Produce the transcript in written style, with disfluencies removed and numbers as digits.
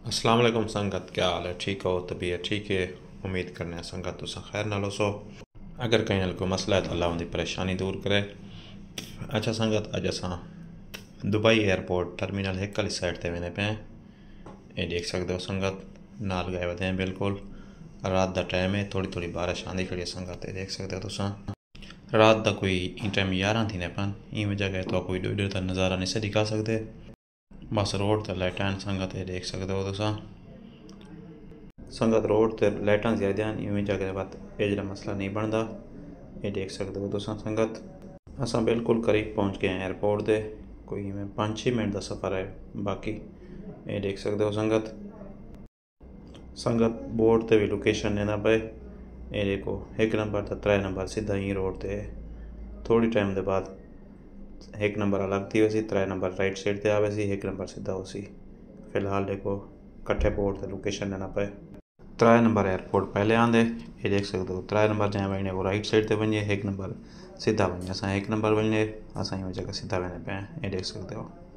अस्सलाम वालेकुम संगत, क्या हाल है? ठीक हो? तबीयत ठीक है? उम्मीद करने हैं संगत तुस खैर नालो सो। अगर कहीं ना कोई मसला है तो अल्लाह उनकी परेशानी दूर करे। अच्छा संगत, अज असां दुबई एयरपोर्ट टर्मिनल एक वाली साइड ते वेंदे पे। ये देख सकते हो संगत, नाल गए वधे हैं बिल्कुल। रात का टाइम है, थोड़ी थोड़ी बारिश आंदी खड़ी है संगत। ये देख सकते हो तुसां रात का कोई इन टाइम 11 थी पान इवें जगह तो कोई इधर का नज़ारा नहीं से दिखा सकते। बस रोड ते लाइटां संगत, ये देख सकते हो तुसां संगत रोड ते लाइटां ज़्यादा हैं इवें जगह बात ये जरा मसला नहीं बनता। ये देख सकते हो तुसां संगत, असां बिल्कुल करीब पहुंच गए हैं एयरपोर्ट दे। कोई इवें 5-6 मिनट का सफ़र है बाकी। ये देख सकते हो संगत बोर्ड ते भी लोकेशन देना पे। ये देखो 1 नंबर तो 3 नंबर सीधा ही रोड ते। थोड़ी टाइम के बाद 1 नंबर अलग थी वैसी, 3 नंबर राइट साइड ते आ वैसी, 1 नंबर सीधा उसी। फिलहाल देखो कट्ठे बोर्ड ते लोकेशन देना पे। 3 नंबर एयरपोर्ट पहले आंदे। ये देख सकते हो 3 नंबर जहाँ वञे वो राइट साइड ते वञे, 1 नंबर सीधा वञे। असां 1 नंबर वञे, असां ही जगह सीधा वञे पे। ये देख सकते हो।